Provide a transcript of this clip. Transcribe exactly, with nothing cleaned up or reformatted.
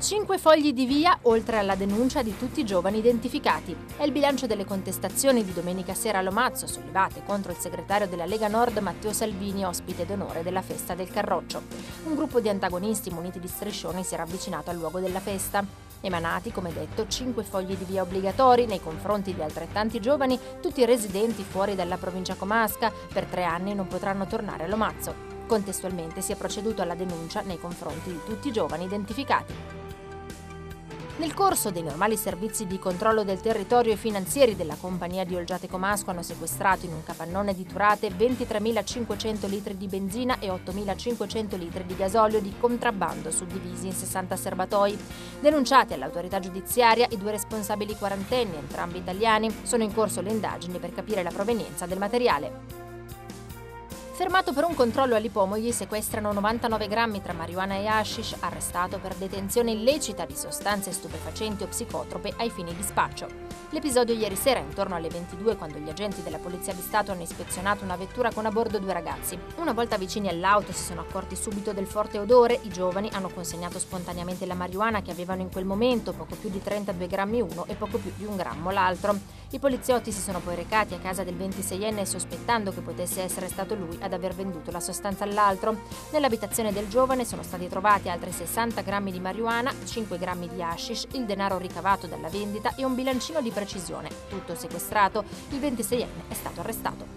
Cinque fogli di via, oltre alla denuncia di tutti i giovani identificati. È il bilancio delle contestazioni di domenica sera a Lomazzo, sollevate contro il segretario della Lega Nord Matteo Salvini, ospite d'onore della festa del Carroccio. Un gruppo di antagonisti muniti di striscioni si era avvicinato al luogo della festa. Emanati, come detto, cinque fogli di via obbligatori nei confronti di altrettanti giovani, tutti residenti fuori dalla provincia comasca. Per tre anni non potranno tornare a Lomazzo. Contestualmente si è proceduto alla denuncia nei confronti di tutti i giovani identificati. Nel corso dei normali servizi di controllo del territorio, i finanzieri della compagnia di Olgiate Comasco hanno sequestrato in un capannone di Turate ventitremilacinquecento litri di benzina e ottomilacinquecento litri di gasolio di contrabbando suddivisi in sessanta serbatoi. Denunciati all'autorità giudiziaria, i due responsabili quarantenni, entrambi italiani, sono in corso le indagini per capire la provenienza del materiale. Fermato per un controllo all'Ipomogli, sequestrano novantanove grammi tra marijuana e hashish, arrestato per detenzione illecita di sostanze stupefacenti o psicotrope ai fini di spaccio. L'episodio ieri sera, intorno alle ventidue, quando gli agenti della Polizia di Stato hanno ispezionato una vettura con a bordo due ragazzi. Una volta vicini all'auto si sono accorti subito del forte odore, i giovani hanno consegnato spontaneamente la marijuana che avevano in quel momento, poco più di trentadue grammi uno e poco più di un grammo l'altro. I poliziotti si sono poi recati a casa del ventiseienne sospettando che potesse essere stato lui ad aver venduto la sostanza all'altro. Nell'abitazione del giovane sono stati trovati altri sessanta grammi di marijuana, cinque grammi di hashish, il denaro ricavato dalla vendita e un bilancino di precisione. Tutto sequestrato, il ventiseienne è stato arrestato.